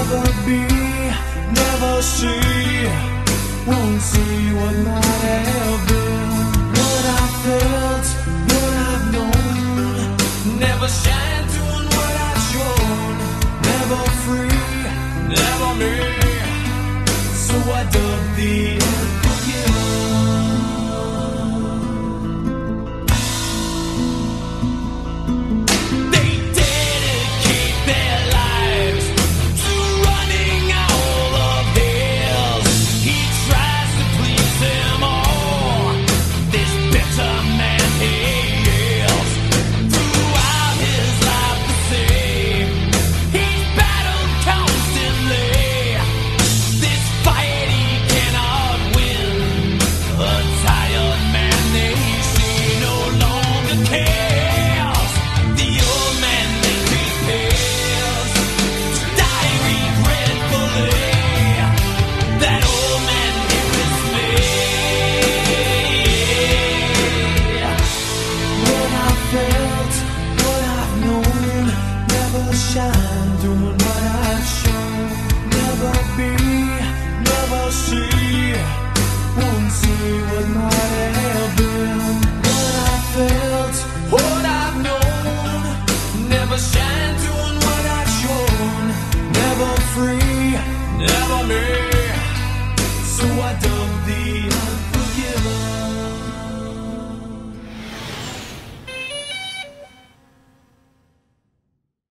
never be, never see, won't see what might have been. What I felt, what I've known, never shine doing what I've shown. Never free, never me, so I dug the earth again. They dedicate their lives to running all of his. He tries to please them all, this bitter man he is. Throughout his life the same, he's battled constantly. This fight he cannot win. A tired man they see no longer cares. The old man they prepares to die regretfully. That old man here is me. What I felt, what I've known, never shine doing what I've shown. Never be, never see, won't see what might have been. What I felt, what I've known, never shine doing what I've shown. Never free, never me, so I dug the